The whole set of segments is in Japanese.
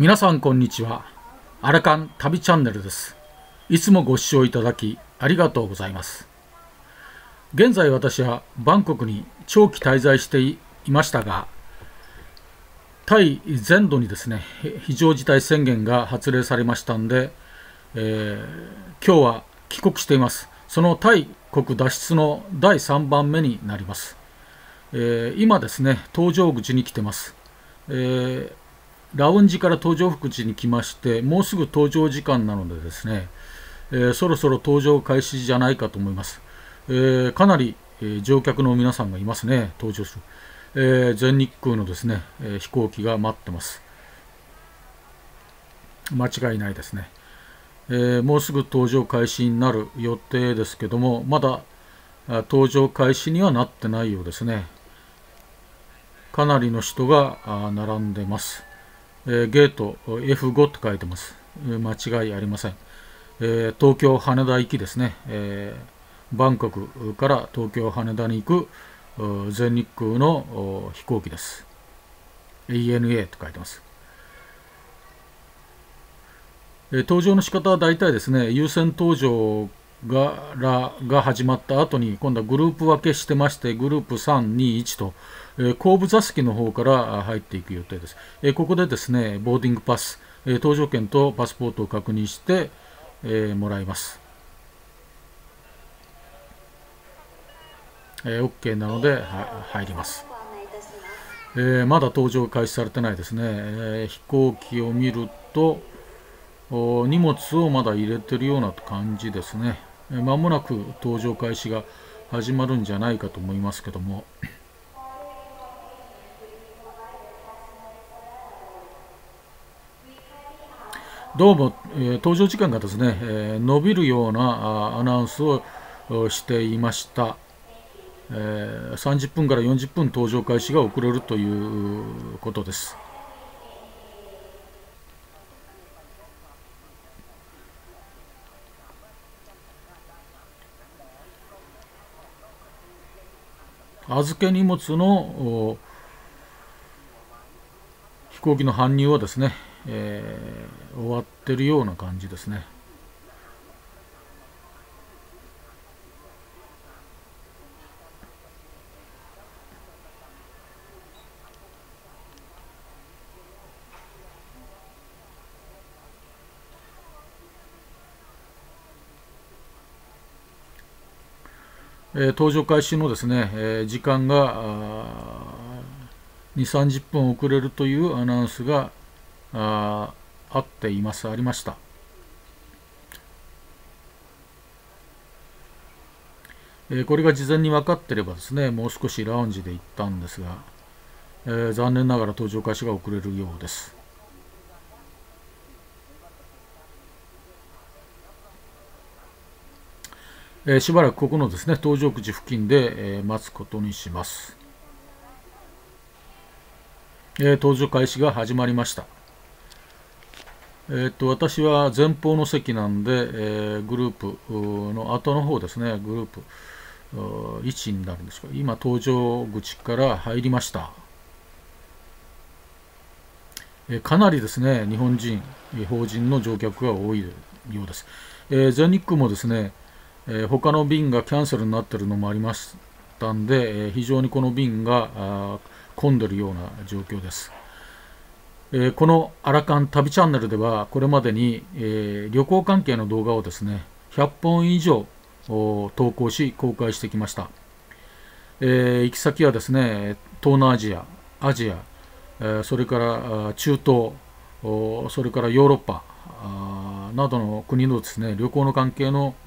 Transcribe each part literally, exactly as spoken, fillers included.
皆さんこんにちは。アラカン旅チャンネルです。いつもご視聴いただきありがとうございます。現在私はバンコクに長期滞在していましたが、タイ全土にですね、非常事態宣言が発令されましたんで、えー、今日は帰国しています。そのタイ国脱出のだいさんばんめになります。えー、今ですね、搭乗口に来てます。えーラウンジから搭乗口に来まして、もうすぐ搭乗時間なのでですね、えー、そろそろ搭乗開始じゃないかと思います。えー、かなり、えー、乗客の皆さんがいますね、搭乗する。えー、全日空のですね、えー、飛行機が待ってます。間違いないですね。えー、もうすぐ搭乗開始になる予定ですけども、まだ搭乗開始にはなってないようですね。かなりの人が並んでます。えー、ゲート エフご と書いてます。えー、間違いありません。えー、東京羽田行きですね、えー、バンコクから東京羽田に行く全日空の飛行機です。 エーエヌエー と書いてます。えー、搭乗の仕方は大体ですね、優先搭乗がらが始まった後に今度はグループ分けしてまして、グループさん、に、いちと、えー、後部座席の方から入っていく予定です。えー、ここでですね、ボーディングパス、えー、搭乗券とパスポートを確認して、えー、もらいます。えー、OK なので、は入ります。えー、まだ搭乗開始されてないですね。えー、飛行機を見ると荷物をまだ入れてるような感じですね。まもなく搭乗開始が始まるんじゃないかと思いますけども、どうも、えー、搭乗時間がですね、えー、伸びるようなアナウンスをしていました。えー、さんじゅっぷんからよんじゅっぷん搭乗開始が遅れるということです。預け荷物の飛行機の搬入はですね、えー、終わってるような感じですね。えー、搭乗開始のですね、えー、時間がに、さんじゅっぷん遅れるというアナウンスが あ, あっています、ありました。えー、これが事前に分かっていればですね、もう少しラウンジで行ったんですが、えー、残念ながら搭乗開始が遅れるようです。えー、しばらくここのですね、搭乗口付近で、えー、待つことにします。えー、搭乗開始が始まりました。えー、っと私は前方の席なんで、えー、グループの後の方ですね、グループいちになるんですが、今搭乗口から入りました。えー、かなりですね、日本人、法人の乗客が多いようです。えー、全日空もですね、えー、他の便がキャンセルになっているのもありましたんで、えー、非常にこの便が混んでいるような状況です。えー、このアラカン旅チャンネルではこれまでに、えー、旅行関係の動画をですねひゃっぽん以上投稿し公開してきました。えー、行き先はですね東南アジア、アジア、えー、それから中東、それからヨーロッパなどの国のですね旅行の関係の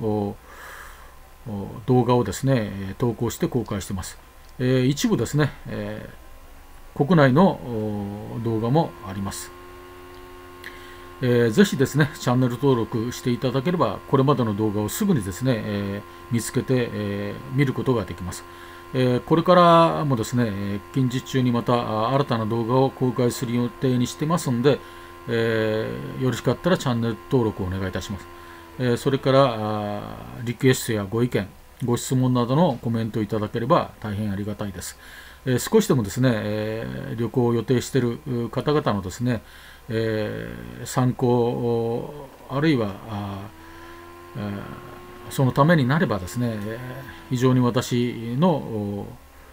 動画をですね投稿して公開しています。えー、一部ですね、えー国内の動画もあります。えー、ぜひですね、チャンネル登録していただければ、これまでの動画をすぐにですね、えー、見つけて、えー、見ることができます。えー、これからもですね、近日中にまた新たな動画を公開する予定にしてますので、えー、よろしかったらチャンネル登録をお願いいたします。えー、それからリクエストやご意見、ご質問などのコメントいただければ大変ありがたいです。 えー、少しでもですね、えー、旅行を予定している方々のですね、えー、参考あるいはあ、えー、そのためになればですね、非常に私の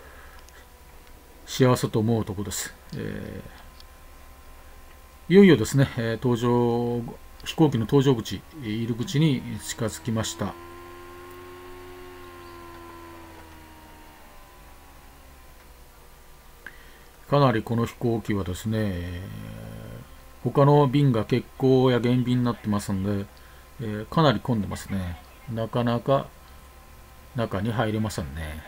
幸せと思うところです。えー、いよいよですね、搭乗飛行機の搭乗口、入り口に近づきました。かなりこの飛行機はですね、他の便が欠航や減便になってますので、えー、かなり混んでますね。なかなか中に入れませんね。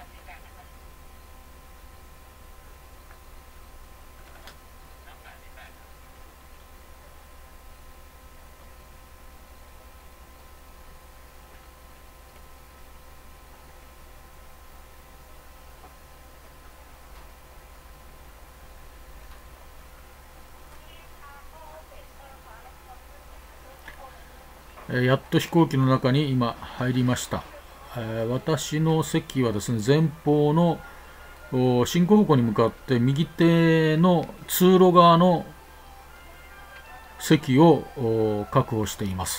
やっと飛行機の中に今入りました。私の席はですね、前方の進行方向に向かって右手の通路側の席を確保しています。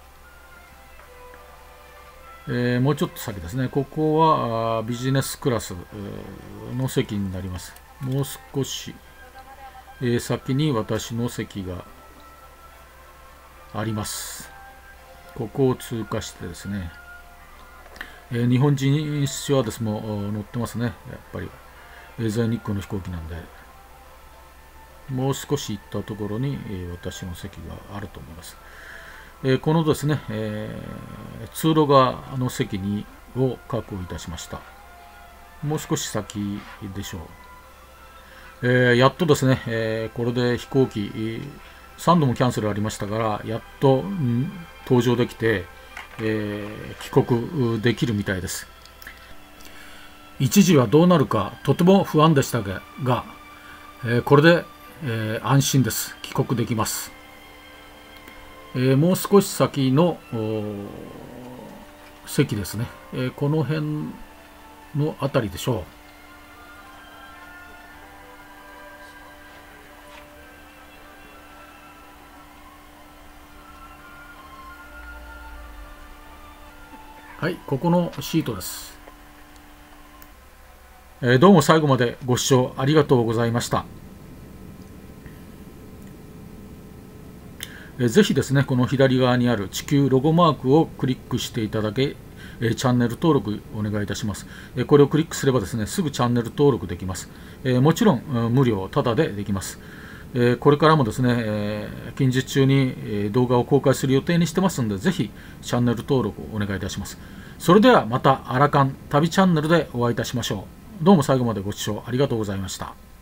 えー、もうちょっと先ですね。ここはビジネスクラスの席になります。もう少し、えー、先に私の席があります。ここを通過してですね、えー、日本人スチュワーデスも乗ってますね。やっぱり全日空の飛行機なんで、もう少し行ったところに、えー、私の席があると思います。えー、このですね、えー、通路側の席にを確保いたしました。もう少し先でしょう。えー、やっとですね、えー、これで飛行機さんどもキャンセルありましたから、やっと、うん、搭乗できて、えー、帰国できるみたいです。一時はどうなるかとても不安でしたが、えー、これで、えー、安心です。帰国できます。えー、もう少し先の席ですね、えー、この辺のあたりでしょう。はい、ここのシートです。えー、どうも最後までご視聴ありがとうございました。えー、ぜひですね、この左側にある地球ロゴマークをクリックしていただけ、えー、チャンネル登録お願いいたします。えー、これをクリックすればですね、すぐチャンネル登録できます。えー、もちろん無料、タダでできます。えー、これからもですね、えー、近日中に、えー、動画を公開する予定にしてますので、ぜひチャンネル登録をお願いいたします。それではまたアラカン旅チャンネルでお会いいたしましょう。どうも最後までご視聴ありがとうございました。